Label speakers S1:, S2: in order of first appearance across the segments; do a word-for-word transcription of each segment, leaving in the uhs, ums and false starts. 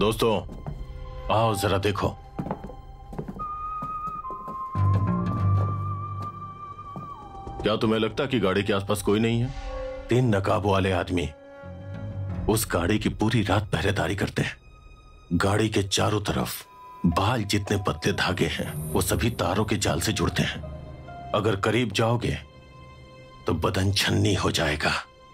S1: दोस्तों, आओ जरा देखो। क्या तुम्हें लगता कि गाड़ी के आसपास कोई नहीं है? तीन नकाब वाले आदमी उस गाड़ी की पूरी रात पहरेदारी करते हैं। गाड़ी के चारों तरफ बाल जितने पतले धागे हैं वो सभी तारों के जाल से जुड़ते हैं। अगर करीब जाओगे तो बदन छन्नी हो जाएगा।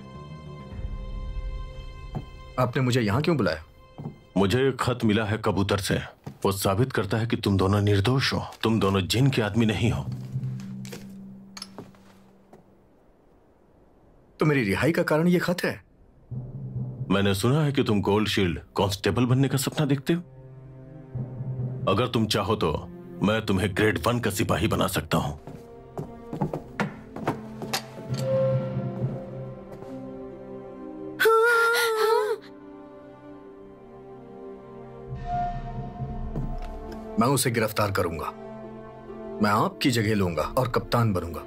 S2: आपने मुझे यहां क्यों बुलाया?
S1: मुझे एक खत मिला है कबूतर से। वो साबित करता है कि तुम दोनों निर्दोष हो। तुम दोनों जिन के आदमी नहीं हो।
S2: तो मेरी रिहाई का कारण ये खत है?
S1: मैंने सुना है कि तुम गोल्ड शील्ड कांस्टेबल बनने का सपना देखते हो। अगर तुम चाहो तो मैं तुम्हें ग्रेड वन का सिपाही बना सकता हूं।
S2: मैं उसे गिरफ्तार करूंगा। मैं आपकी जगह लूंगा और कप्तान बनूंगा।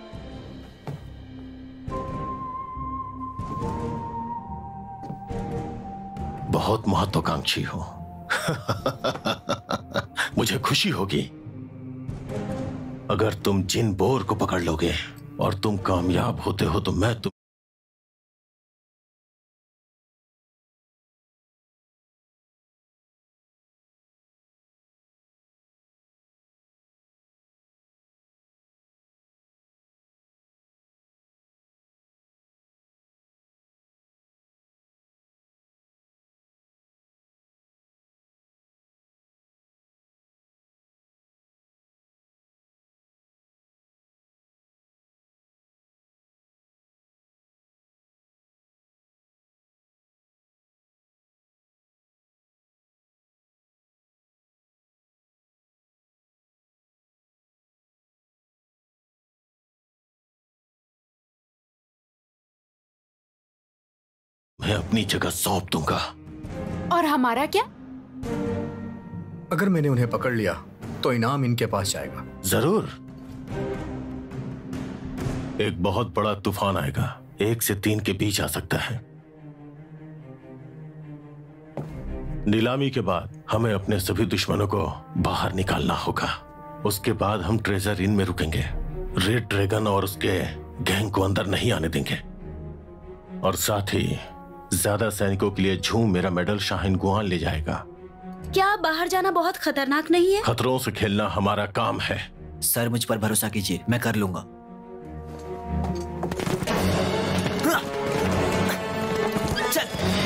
S1: बहुत महत्वाकांक्षी हो। मुझे खुशी होगी अगर तुम जिन बोर को पकड़ लोगे और तुम कामयाब होते हो तो मैं तुम मैं अपनी जगह सौंप दूंगा।
S3: और हमारा क्या?
S2: अगर मैंने उन्हें पकड़ लिया तो इनाम इनके पास जाएगा।
S1: जरूर। एक बहुत बड़ा तूफान आएगा। एक से तीन के बीच आ सकता है। नीलामी के बाद हमें अपने सभी दुश्मनों को बाहर निकालना होगा। उसके बाद हम ट्रेजर इन में रुकेंगे। रेड ड्रैगन और उसके गैंग को अंदर नहीं आने देंगे। और साथ ही ज्यादा सैनिकों के लिए झूम मेरा मेडल शाहिन गुआन ले जाएगा।
S4: क्या बाहर जाना बहुत खतरनाक नहीं है?
S1: खतरों से खेलना हमारा काम है।
S5: सर, मुझ पर भरोसा कीजिए, मैं कर लूंगा।
S6: चल।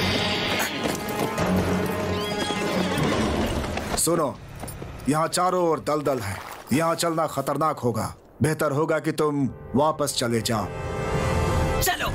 S6: सुनो, यहाँ चारों ओर दलदल है। यहाँ चलना खतरनाक होगा। बेहतर होगा कि तुम वापस चले जाओ।
S5: चलो।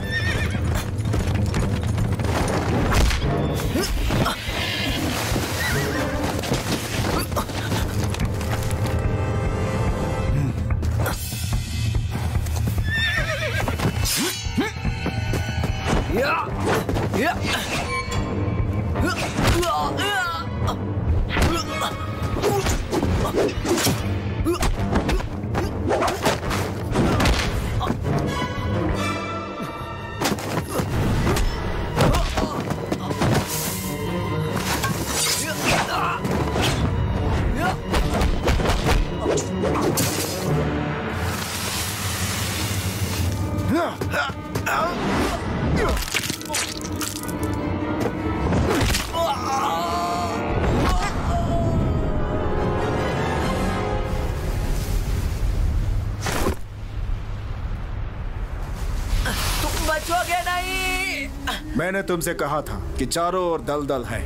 S6: मैंने तुमसे कहा था कि चारों ओर दलदल है।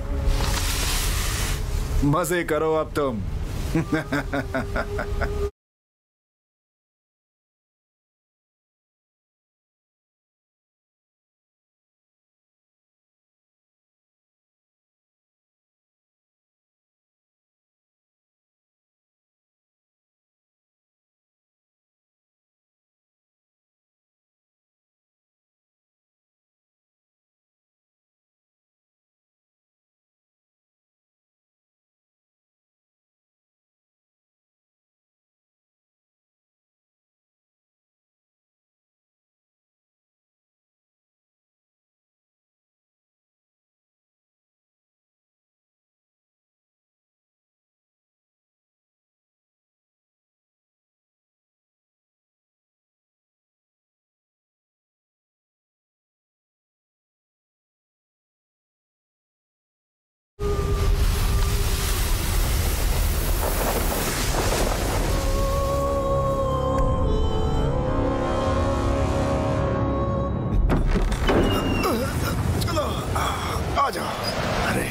S6: मजे करो अब तुम। आ जाओ। अरे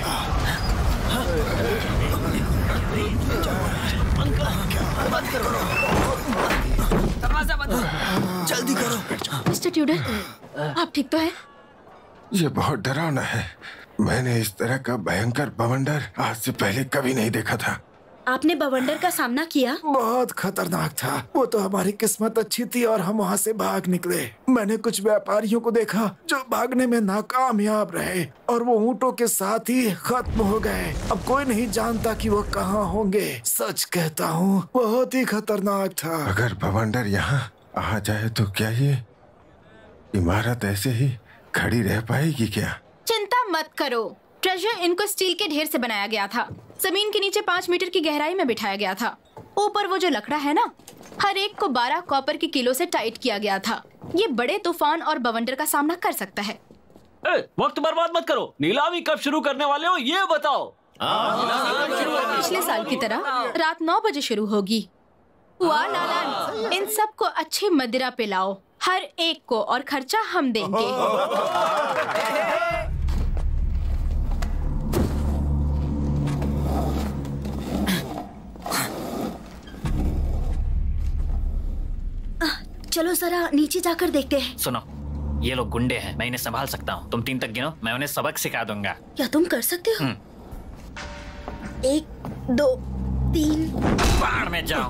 S5: दरवाजा बंद करो, जल्दी करो।
S4: मिस्टर ट्यूडर, आप ठीक तो है?
S7: ये बहुत डरावना है। मैंने इस तरह का भयंकर बवंडर आज से पहले कभी नहीं देखा था।
S4: आपने बवंडर का सामना किया?
S6: बहुत खतरनाक था। वो तो हमारी किस्मत अच्छी थी और हम वहाँ से भाग निकले। मैंने कुछ व्यापारियों को देखा जो भागने में नाकामयाब रहे और वो ऊँटों के साथ ही खत्म हो गए। अब कोई नहीं जानता कि वो कहाँ होंगे। सच कहता हूँ, बहुत ही खतरनाक था।
S7: अगर बवंडर यहाँ आ जाए तो क्या ये इमारत ऐसे ही खड़ी रह पाएगी क्या?
S3: चिंता मत करो, ट्रेजर इनको स्टील के ढेर से बनाया गया था। जमीन के नीचे पाँच मीटर की गहराई में बिठाया गया था। ऊपर वो जो लकड़ा है ना, हर एक को बारह कॉपर के किलो से टाइट किया गया था। ये बड़े तूफान और बवंडर का सामना कर सकता है।
S8: ए, वक्त बर्बाद मत करो। नीलामी कब शुरू करने वाले हो ये बताओ।
S3: पिछले साल की तरह रात नौ बजे शुरू होगी। वाह लालन, इन सबको अच्छी मदिरा पिलाओ, हर एक को, और खर्चा हम देंगे।
S4: चलो जरा नीचे जाकर देखते हैं।
S5: सुनो, ये लोग गुंडे हैं, मैं इन्हें संभाल सकता हूँ। तुम तीन तक गिनो, मैं उन्हें सबक सिखा दूंगा।
S4: क्या तुम कर सकते हो? एक, दो, तीन।
S5: बाढ़ में जाओ।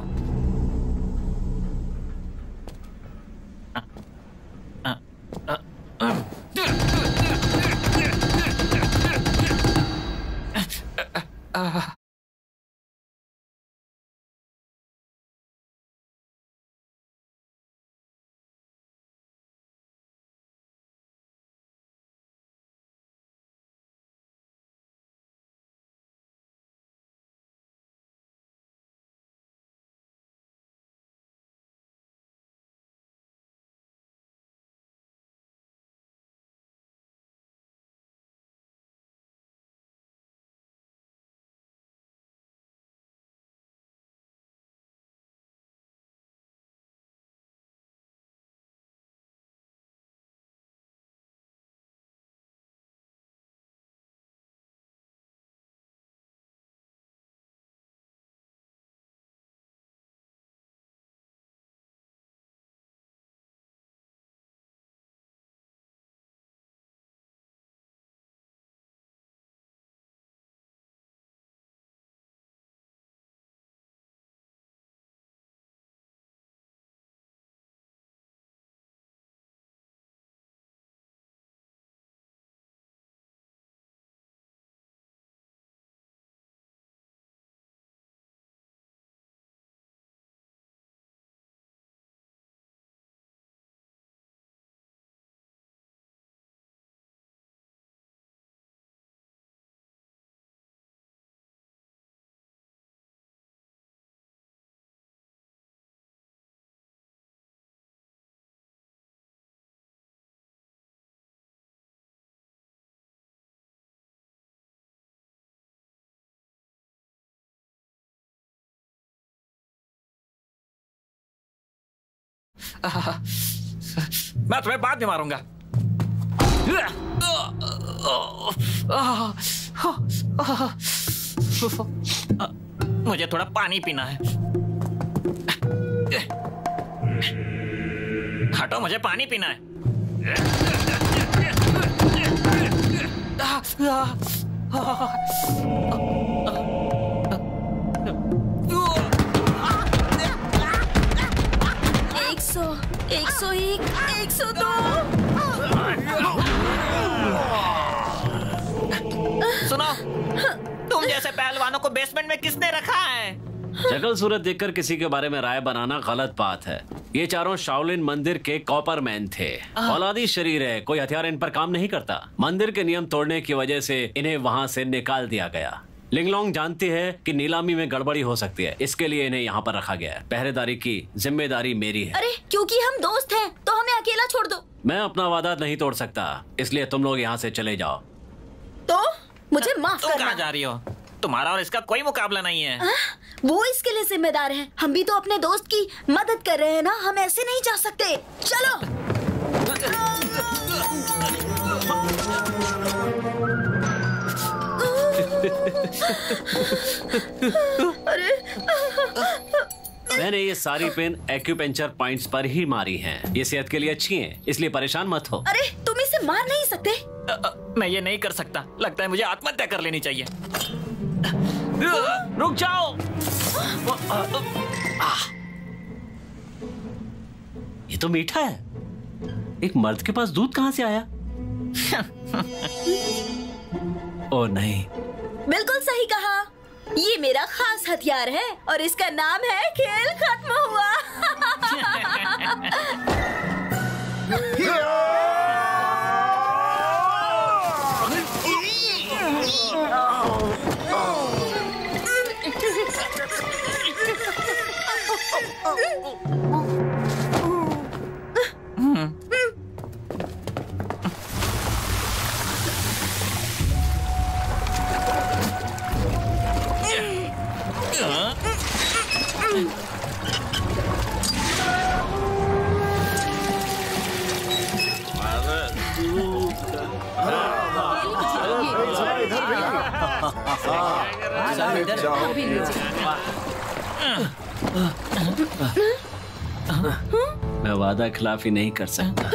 S5: मैं तुम्हें बाद में मारूंगा। मुझे थोड़ा पानी पीना है। हटो, मुझे पानी पीना है।
S4: एक सौ, एक सौ एक, एक सौ दो।
S5: सुनो, तुम जैसे पहलवानों को बेसमेंट में किसने रखा है?
S8: शक्ल सूरत देखकर किसी के बारे में राय बनाना गलत बात है। ये चारों शाओलिन मंदिर के कॉपर मैन थे। औलादी शरीर है, कोई हथियार इन पर काम नहीं करता। मंदिर के नियम तोड़ने की वजह से इन्हें वहाँ से निकाल दिया गया। लिंगलोंग जानती है कि नीलामी में गड़बड़ी हो सकती है, इसके लिए इन्हें यहाँ पर रखा गया है। पहरेदारी की जिम्मेदारी मेरी है।
S4: अरे क्योंकि हम दोस्त हैं तो हमें अकेला छोड़ दो।
S8: मैं अपना वादा नहीं तोड़ सकता, इसलिए तुम लोग यहाँ से चले जाओ।
S4: तो मुझे माफ
S5: तुम
S4: करना।
S5: कहाँ जा रही हो? तुम्हारा और इसका कोई मुकाबला नहीं है।
S4: आ, वो इसके लिए जिम्मेदार है। हम भी तो अपने दोस्त की मदद कर रहे हैं ना, हम ऐसे नहीं जा सकते। चलो। अरे
S8: मैंने ये सारी पेन एक्यूपेंचर पॉइंट्स पर ही मारी हैं। ये सेहत के लिए अच्छी हैं, इसलिए परेशान मत हो।
S4: अरे तुम इसे मार नहीं सकते।
S5: अ, अ, मैं ये नहीं कर सकता। लगता है मुझे आत्महत्या कर लेनी चाहिए। रुक जाओ।
S8: ये तो मीठा है। एक मर्द के पास दूध कहां से आया? ओ नहीं।
S4: बिल्कुल सही कहा। ये मेरा खास हथियार है और इसका नाम है खेल खत्म हुआ।
S8: मैं वादा खिलाफी नहीं कर सकता।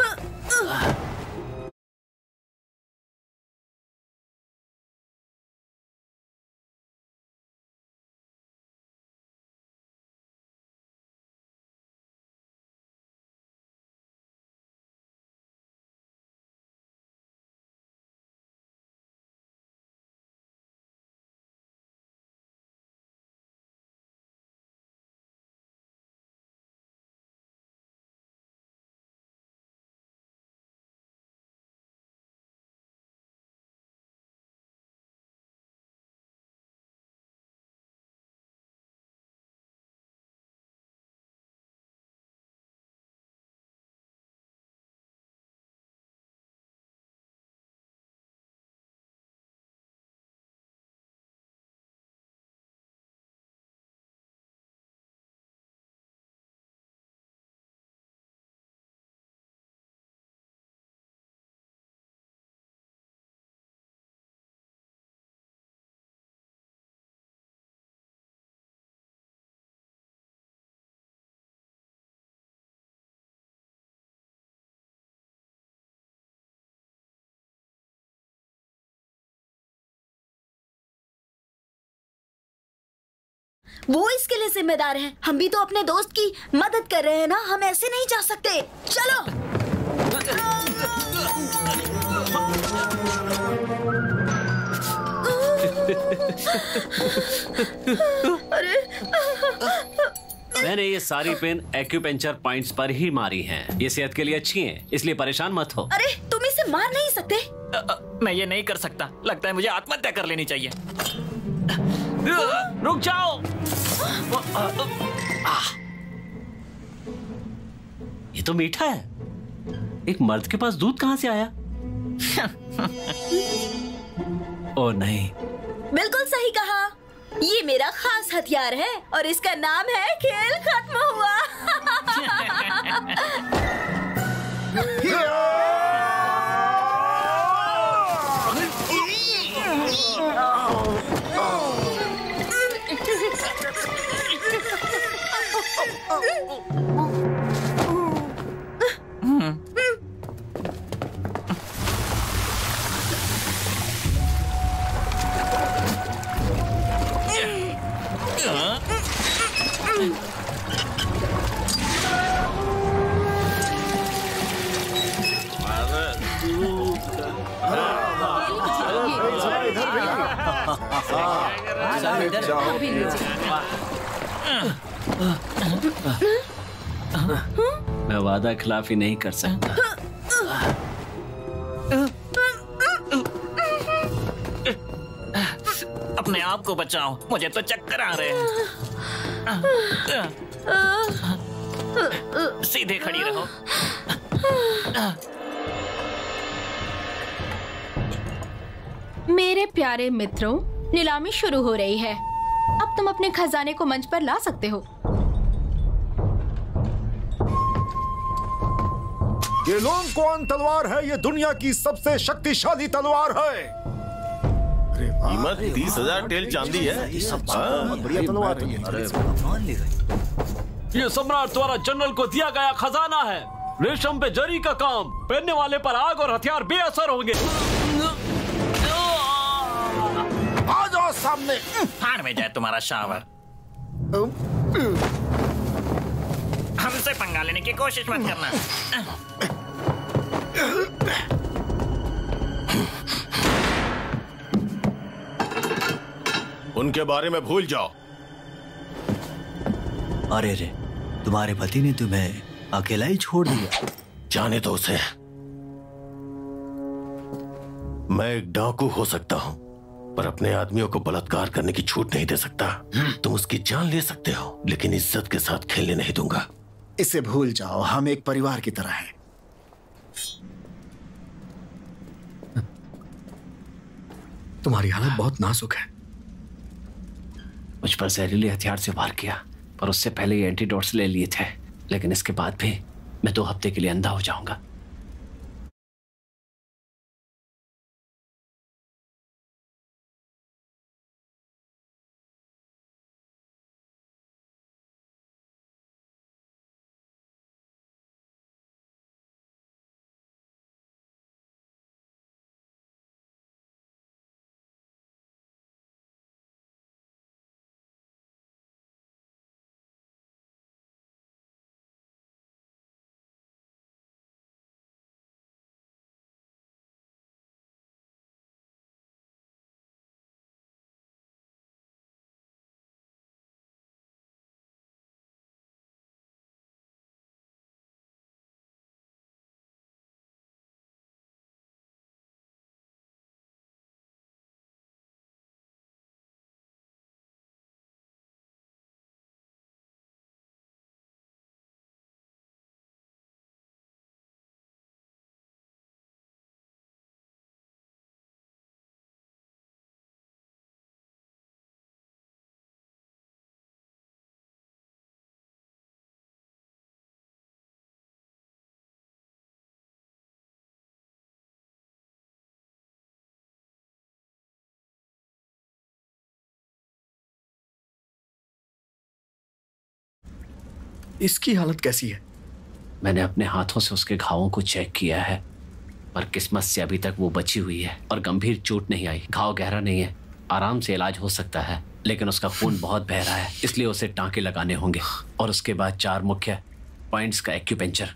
S4: वो इसके लिए जिम्मेदार है। हम भी तो अपने दोस्त की मदद कर रहे हैं ना। हम ऐसे नहीं जा सकते। चलो। अरे
S8: मैंने ये सारी पेन एक्यूपेंचर पॉइंट्स पर ही मारी हैं। ये सेहत के लिए अच्छी हैं, इसलिए परेशान मत हो।
S4: अरे तुम इसे मार नहीं सकते।
S5: अ, अ, मैं ये नहीं कर सकता। लगता है मुझे आत्महत्या कर लेनी चाहिए। रुक जाओ।
S8: ये तो मीठा है। एक मर्द के पास दूध कहां से आया? ओ नहीं।
S4: बिल्कुल सही कहा। ये मेरा खास हथियार है और इसका नाम है खेल खत्म हुआ।
S8: मैं वादा खिलाफी नहीं कर सकता।
S5: अपने आप को बचाओ। मुझे तो चक्कर आ रहे हैं। सीधे खड़ी रहो।
S3: मेरे प्यारे मित्रों, नीलामी शुरू हो रही है। अब तुम अपने खजाने को मंच पर ला सकते हो।
S6: ये लोंगक्वान तलवार है। ये दुनिया की सबसे शक्तिशाली तलवार है। अरे वाह,
S1: कीमत तीस हजार टेल चांदी है। हाँ।
S2: बढ़िया तलवार है।
S8: ये सम्राट द्वारा जनरल को दिया गया खजाना है। रेशम पे जरी का काम, पहनने वाले पर आग और हथियार बेअसर होंगे।
S6: आ जाओ सामने।
S5: फाड़ में जाए तुम्हारा शावर। हमसे पंगा लेने की कोशिश मत करना।
S1: उनके बारे में भूल जाओ।
S9: अरे रे, तुम्हारे पति ने तुम्हें अकेला ही छोड़ दिया।
S1: जाने दो उसे। मैं एक डाकू हो सकता हूं, पर अपने आदमियों को बलात्कार करने की छूट नहीं दे सकता। तुम उसकी जान ले सकते हो, लेकिन इज्जत के साथ खेलने नहीं दूंगा।
S6: इसे भूल जाओ, हम एक परिवार की तरह हैं।
S2: तुम्हारी हालत बहुत नाजुक है।
S8: मुझ पर जहरीले हथियार से वार किया, पर उससे पहले ये एंटीडोट्स ले लिए थे। लेकिन इसके बाद भी मैं दो हफ्ते के लिए अंधा हो जाऊंगा।
S2: इसकी हालत कैसी है?
S8: मैंने अपने हाथों से उसके घावों को चेक किया है, पर किस्मत से अभी तक वो बची हुई है और गंभीर चोट नहीं आई। घाव गहरा नहीं है, आराम से इलाज हो सकता है, लेकिन उसका खून बहुत बह रहा है, इसलिए उसे टांके लगाने होंगे। और उसके बाद चार मुख्य पॉइंट्स का एक्यूपेंचर।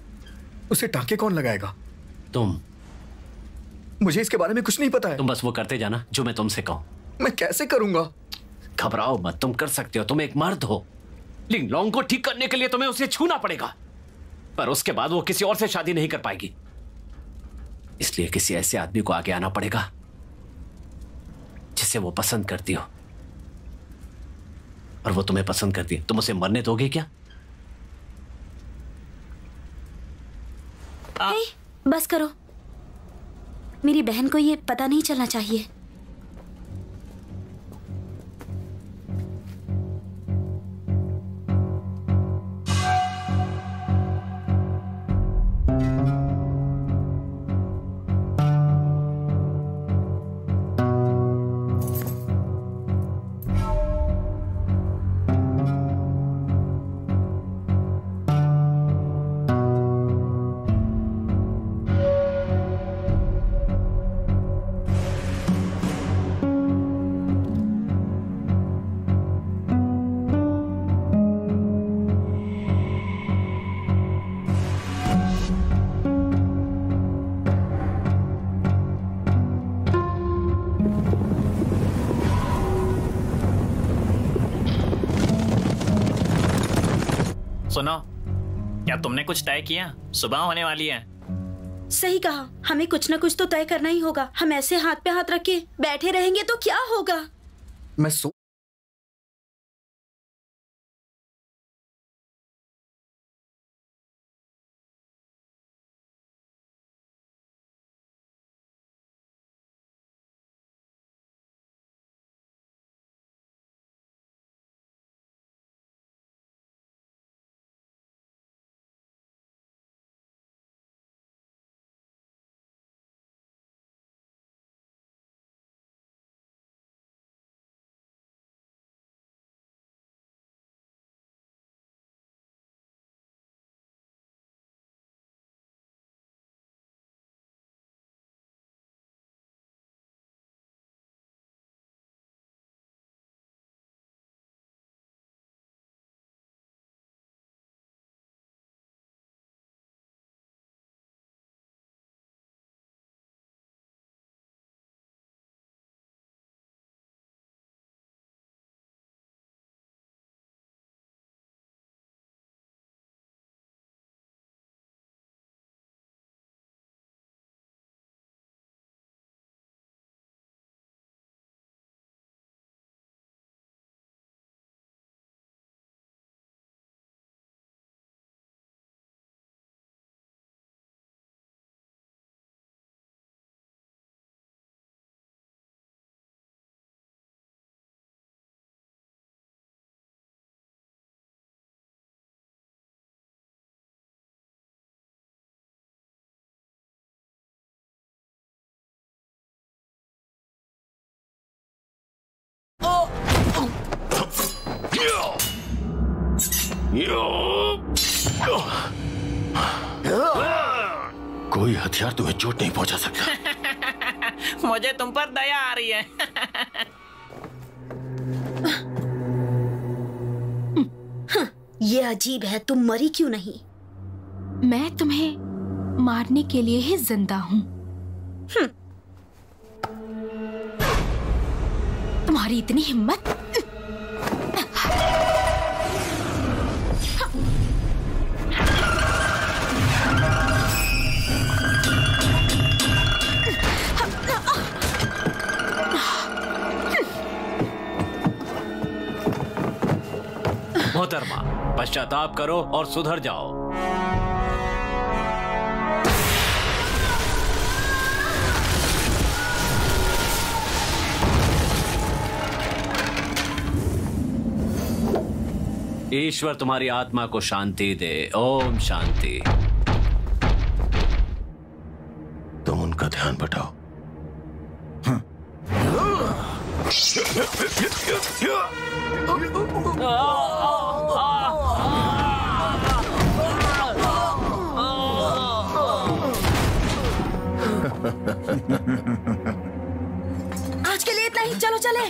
S2: उसे टांके कौन लगाएगा?
S8: तुम।
S2: मुझे इसके बारे में कुछ नहीं पता है।
S8: तुम बस वो करते जाना जो मैं तुमसे कहूं।
S2: मैं कैसे करूंगा?
S8: घबराओ मत, तुम कर सकते हो। तुम एक मर्द हो। लिंग लॉन्ग को ठीक करने के लिए तुम्हें उसे छूना पड़ेगा, पर उसके बाद वो किसी और से शादी नहीं कर पाएगी। इसलिए किसी ऐसे आदमी को आगे आना पड़ेगा जिसे वो पसंद करती हो, और वो तुम्हें पसंद करती है। तुम उसे मरने दोगे क्या?
S4: हे, बस करो। मेरी बहन को ये पता नहीं चलना चाहिए।
S5: सुनो, क्या तुमने कुछ तय किया? सुबह होने वाली है।
S4: सही कहा, हमें कुछ ना कुछ तो तय करना ही होगा। हम ऐसे हाथ पे हाथ रख के बैठे रहेंगे तो क्या होगा?
S2: मैं सो
S1: कोई हथियार तुम्हें चोट नहीं पहुंचा सकता।
S5: मुझे तुम पर दया आ रही है।
S4: ये अजीब है, तुम मरी क्यों नहीं?
S3: मैं तुम्हें मारने के लिए ही जिंदा हूँ। तुम्हारी इतनी हिम्मत?
S8: मोहतरमा, पश्चाताप करो और सुधर जाओ। ईश्वर तुम्हारी आत्मा को शांति दे। ओम शांति।
S1: तुम उनका ध्यान बटाओ।
S4: आज के लिए इतना ही, चलो चले।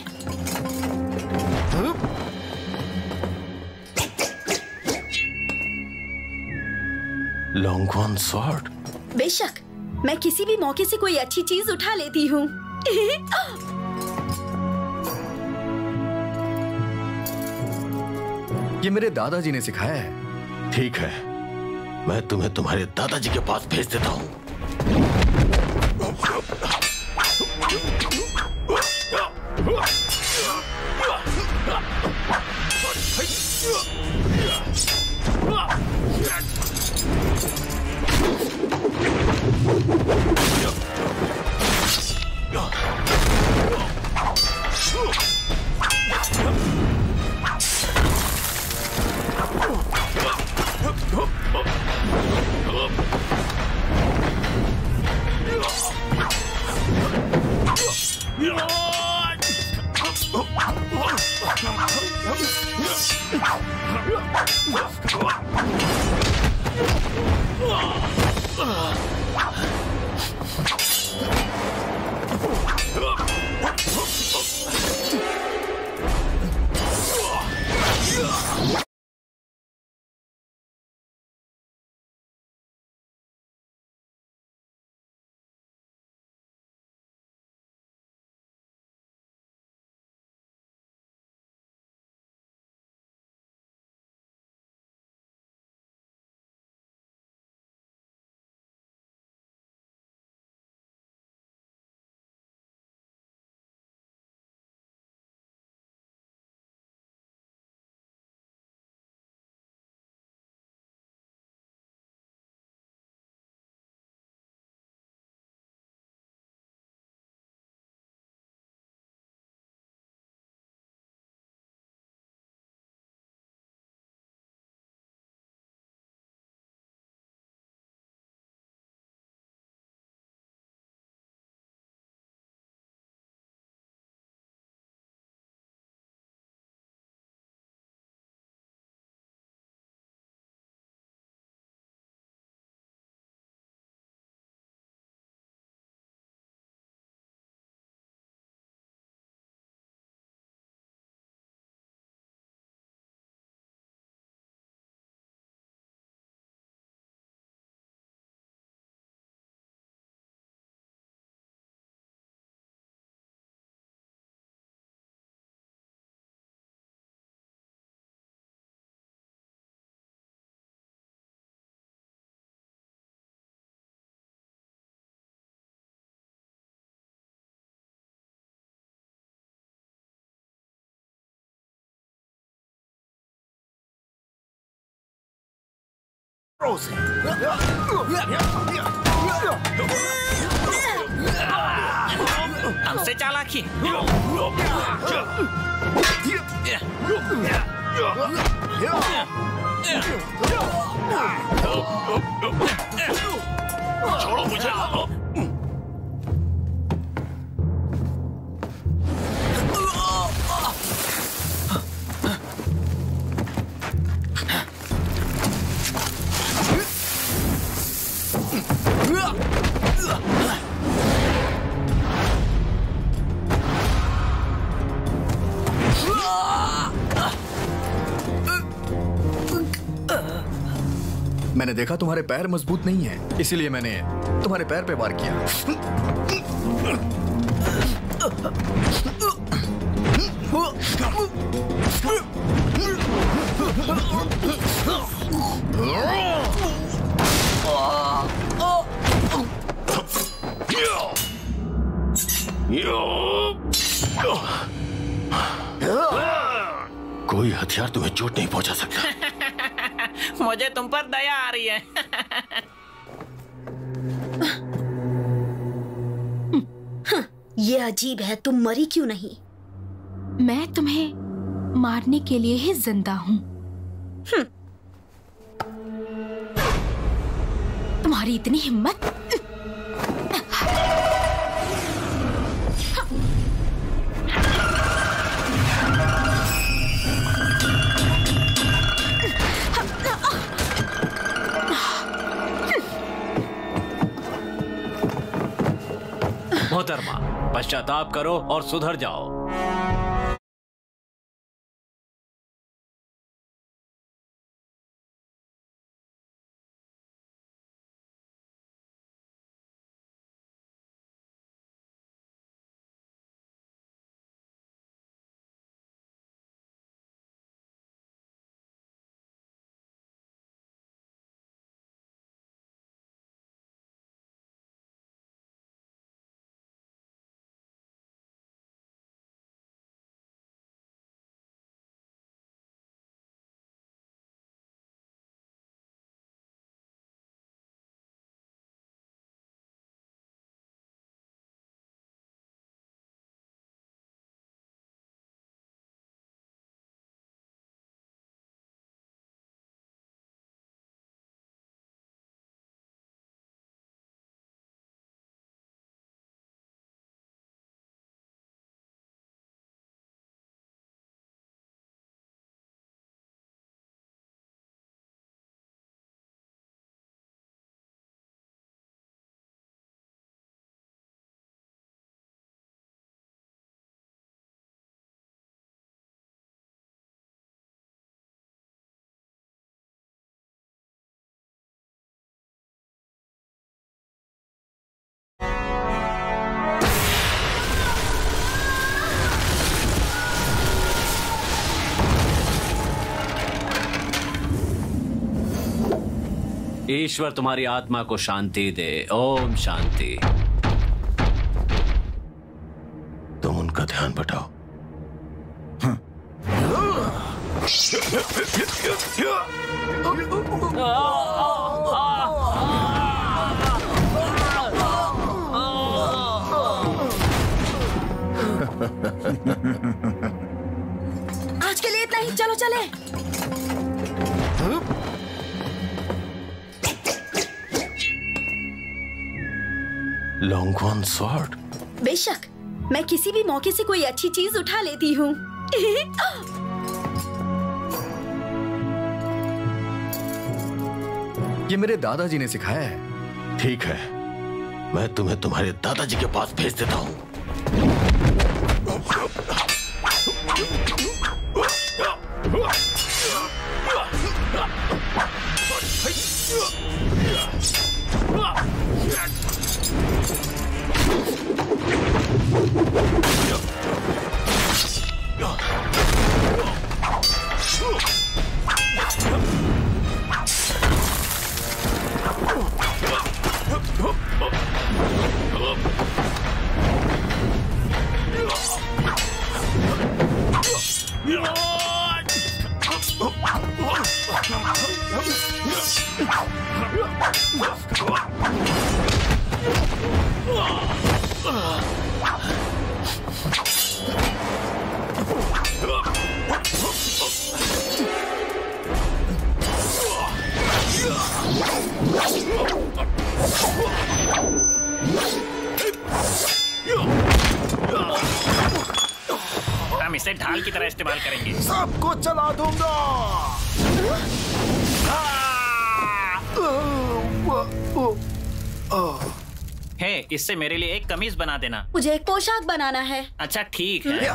S1: लॉन्गवॉन स्वॉर्ड।
S4: बेशक, मैं किसी भी मौके से कोई अच्छी चीज उठा लेती हूँ।
S2: ये मेरे दादाजी ने सिखाया है।
S1: ठीक है, मैं तुम्हें तुम्हारे दादाजी के पास भेज देता हूँ।
S5: हमसे चालाकी।
S1: छोड़ो मुझे।
S2: मैंने देखा तुम्हारे पैर मजबूत नहीं है, इसीलिए मैंने तुम्हारे पैर पे वार किया।
S1: कोई हथियार तुम्हें चोट नहीं पहुंचा सकता।
S5: मुझे तुम पर दया आ रही है।
S4: ये अजीब है, तुम मरी क्यों नहीं?
S3: मैं तुम्हें मारने के लिए ही जिंदा हूँ। तुम्हारी इतनी हिम्मत!
S8: मोहतरमा, पश्चाताप करो और सुधर जाओ। ईश्वर तुम्हारी आत्मा को शांति दे। ओम शांति।
S1: तुम उनका ध्यान बटाओ।
S4: आज के लिए इतना ही, चलो चले।
S1: लॉन्गवन स्वॉर्ड।
S4: बेशक, मैं किसी भी मौके से कोई अच्छी चीज उठा लेती हूँ।
S2: ये मेरे दादाजी ने सिखाया है।
S1: ठीक है, मैं तुम्हें तुम्हारे दादाजी के पास भेज देता हूँ।
S5: हम इसे ढाल की तरह इस्तेमाल करेंगे।
S6: सबको चला दूंगा।
S5: हे, इससे मेरे लिए एक कमीज बना देना।
S4: मुझे एक पोशाक बनाना है।
S5: अच्छा ठीक है।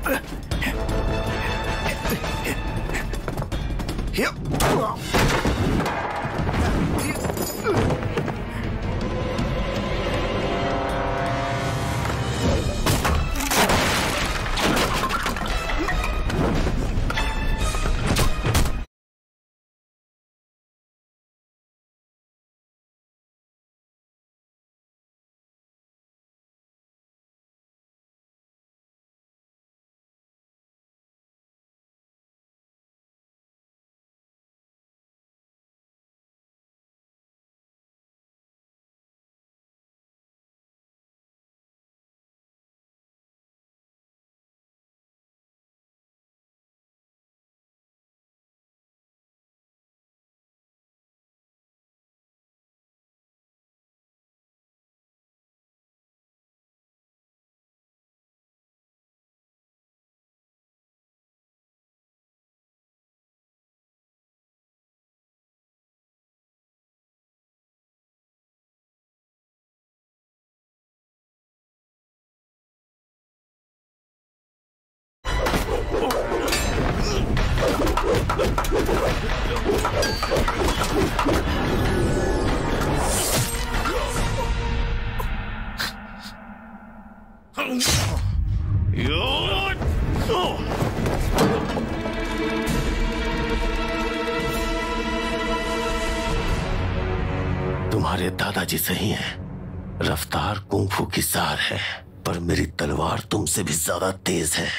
S1: तुम्हारे दादाजी सही हैं। रफ्तार कुंफू की सार है, पर मेरी तलवार तुमसे भी ज्यादा तेज है।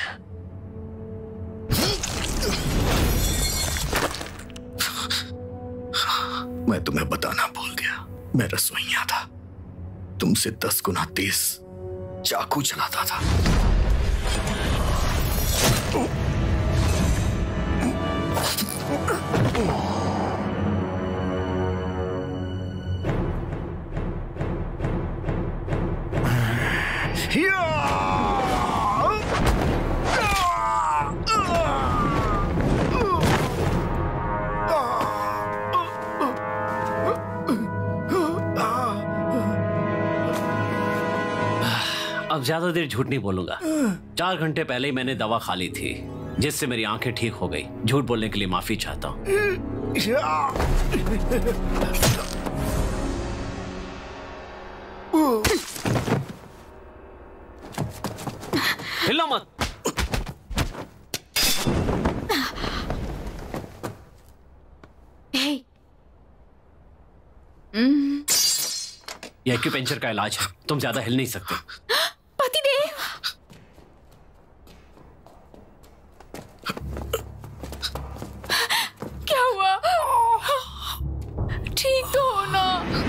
S2: मैं तुम्हें बताना भूल गया, मैं रसोइया था। तुमसे दस गुना तेज चाकू चलाता था।
S8: अब ज्यादा देर झूठ नहीं बोलूंगा। चार घंटे पहले ही मैंने दवा खा ली थी, जिससे मेरी आंखें ठीक हो गई। झूठ बोलने के लिए माफी चाहता हूँ। हिलो मत।
S3: हे।
S8: यह एक्यूपेंचर का इलाज है, तुम ज्यादा हिल नहीं सकते।
S3: पतिदेव, क्या हुआ? ठीक तो हो ना?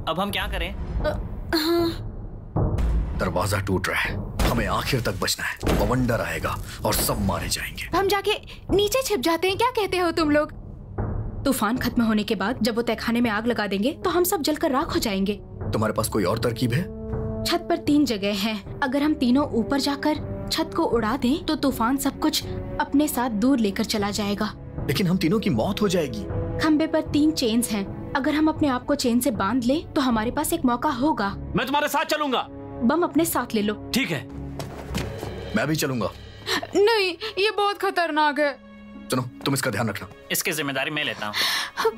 S5: अब हम क्या करें?
S2: दरवाजा टूट रहा है, हमें आखिर तक बचना है। बवंडर आएगा और सब मारे जाएंगे।
S3: हम जाके नीचे छिप जाते हैं, क्या कहते हो तुम लोग? तूफान खत्म होने के बाद जब वो तहखाने में आग लगा देंगे तो हम सब जलकर राख हो जाएंगे।
S2: तुम्हारे पास कोई और तरकीब है?
S3: छत पर तीन जगह हैं। अगर हम तीनों ऊपर जाकर छत को उड़ा दें तो तूफान सब कुछ अपने साथ दूर लेकर चला जाएगा।
S2: लेकिन हम तीनों की मौत हो जाएगी।
S3: खंबे पर तीन चेन्स हैं। अगर हम अपने आप को चेन से बांध ले तो हमारे पास एक मौका होगा।
S8: मैं तुम्हारे साथ चलूंगा।
S3: बम अपने साथ ले लो।
S8: ठीक है।
S2: मैं भी चलूंगा।
S3: नहीं, ये बहुत खतरनाक है।
S2: सुनो, तुम इसका ध्यान रखना।
S5: इसकी जिम्मेदारी मैं लेता हूँ।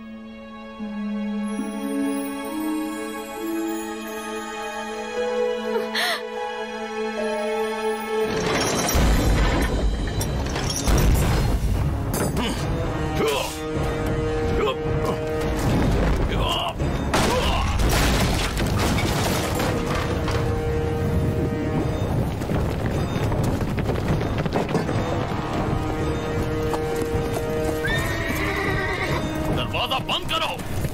S1: बंद करो।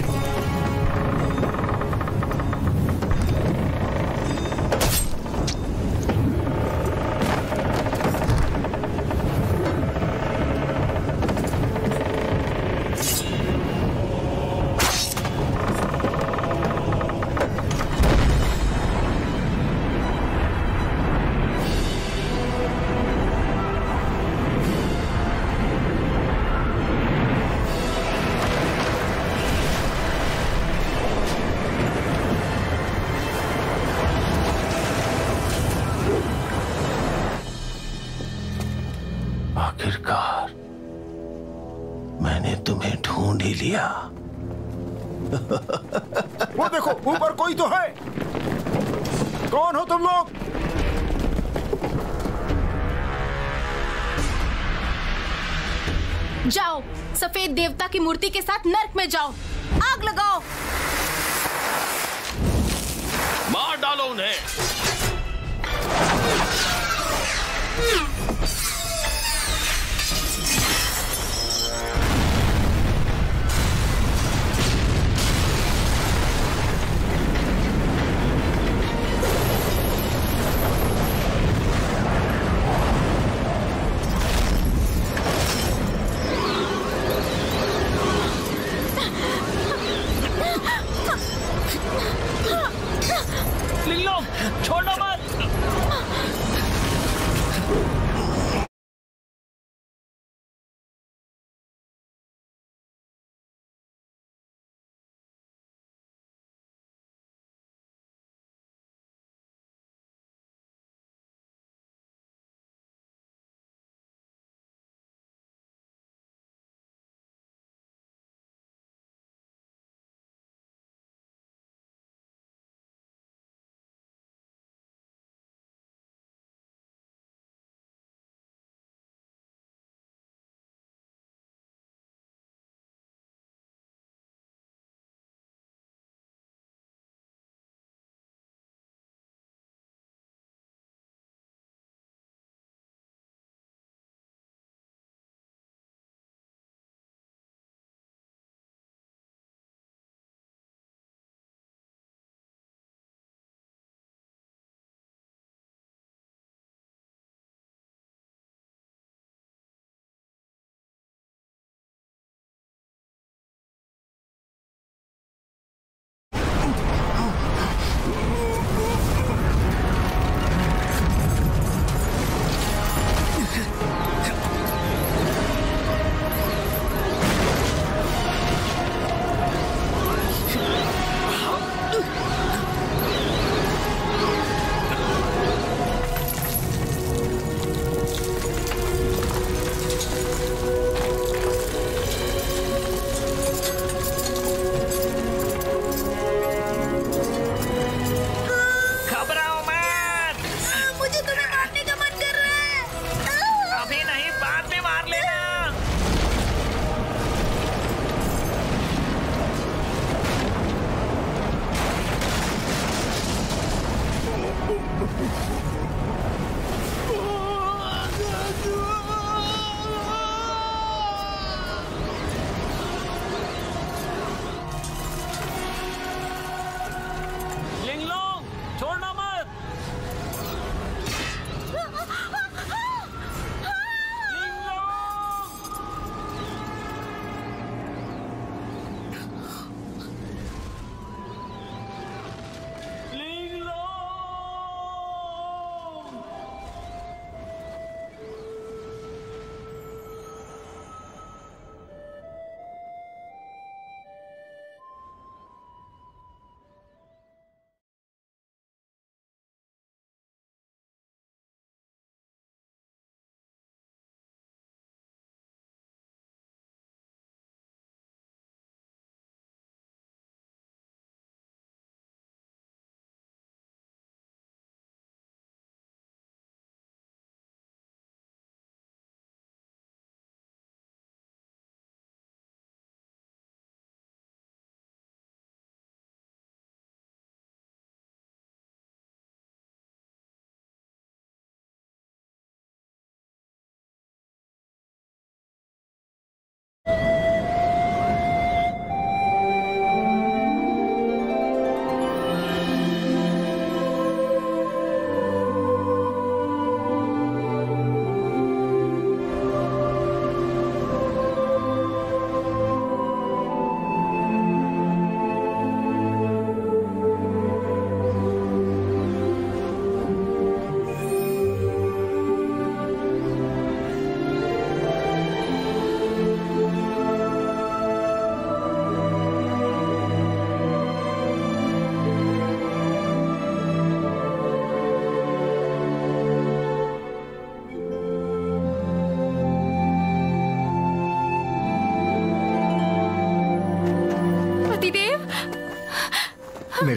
S1: आखिरकार मैंने तुम्हें ढूंढ ही लिया।
S6: वो देखो, ऊपर कोई तो है। कौन हो तुम लोग?
S3: जाओ, सफेद देवता की मूर्ति के साथ नर्क में जाओ। आग लगाओ।
S1: मार डालो उन्हें।
S5: लिंगलोम, छोड़ो मत।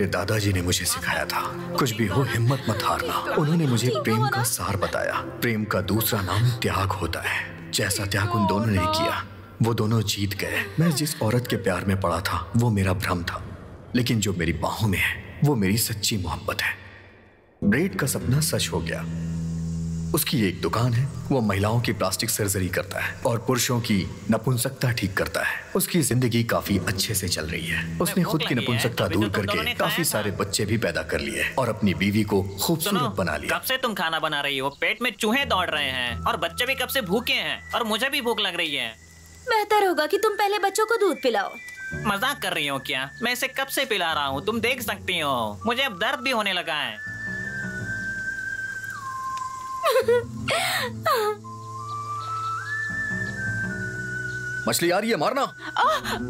S2: मेरे दादाजी ने मुझे सिखाया था, कुछ भी हो हिम्मत मत हारना। उन्होंने मुझे प्रेम का सार बताया। प्रेम का दूसरा नाम त्याग होता है। जैसा त्याग उन दोनों ने किया, वो दोनों जीत गए। मैं जिस औरत के प्यार में पड़ा था वो मेरा भ्रम था, लेकिन जो मेरी बाहों में है वो मेरी सच्ची मोहब्बत है। ब्रेड का सपना सच हो गया। उसकी एक दुकान है, वो महिलाओं की प्लास्टिक सर्जरी करता है और पुरुषों की नपुंसकता ठीक करता है। उसकी जिंदगी काफी अच्छे से चल रही है। उसने खुद की नपुंसकता दूर करके काफी सारे बच्चे भी पैदा कर लिए और अपनी बीवी को खूबसूरत बना लिया।
S5: कब से तुम खाना बना रही हो? पेट में चूहे दौड़ रहे हैं और बच्चे भी कब से भूखे हैं और मुझे भी भूख लग रही है।
S4: बेहतर होगा कि तुम पहले बच्चों को दूध पिलाओ।
S5: मजाक कर रही हो क्या? मैं इसे कब से पिला रहा हूँ, तुम देख सकती हो। मुझे अब दर्द भी होने लगा है।
S2: मछली आ रही है, मारना।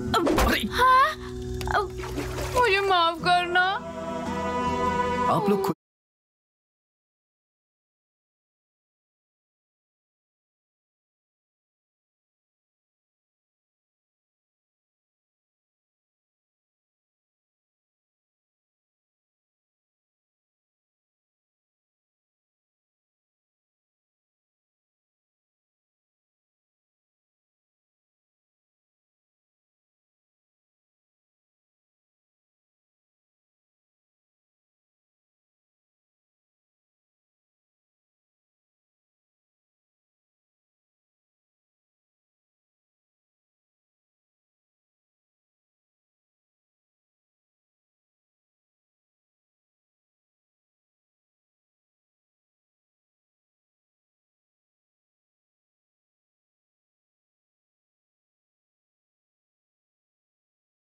S3: मुझे माफ करना।
S2: आप लोग खुद